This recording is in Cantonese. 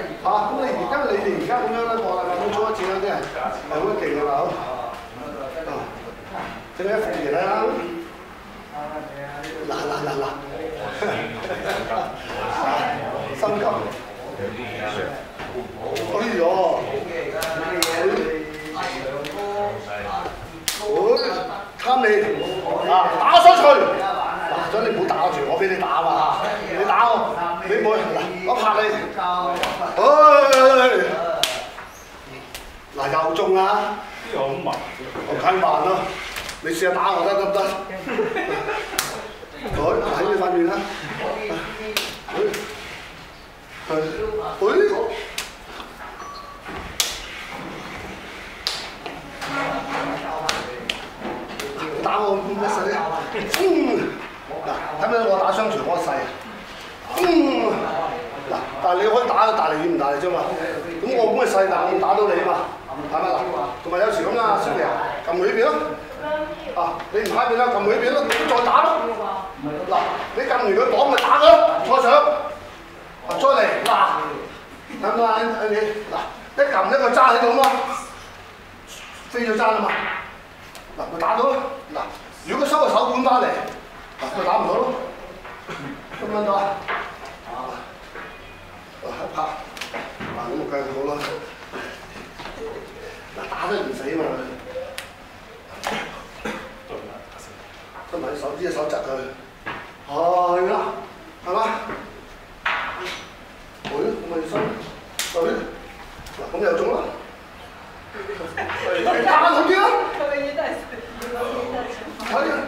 咁你哋而家咁樣咧，我係咁做一次啦，啲人係好勁㗎啦，好。整一副嘢啦。嗱，心急。哎呦！貪你打出去！嗱，所以你唔好打住，我俾你打嘛，你打我，你唔好嗱，我拍你，嗱又中啊！ 呢個好慢， 我太慢啦，你試下打我得唔得？喺你塊面啦，打我乜細咧？嗱，睇唔睇我打雙錘嗰個勢？嗱，但係你可以打大力與唔大力啫嘛。咁我咁嘅勢但我打到你嘛，係咪嗱？同埋有時咁啦，小明撳佢呢邊咯。你唔喺邊啦，撳佢呢邊咯，你再打咯。嗱，你撳完佢擋咪打佢咯，坐上。再嚟嗱，睇唔睇啊？你嗱一撳一個揸喺度嘛，飛咗揸啦嘛。嗱，佢打到咯。嗱，如果佢收個手管翻嚟，嗱佢打唔到咯。咁樣到啊？拍，咁就計好啦。嗱，打得唔死嘛？得埋手指一手窒佢，係啦，係嘛？咁咪收，嗱咁又中啦。打好啲啦！睇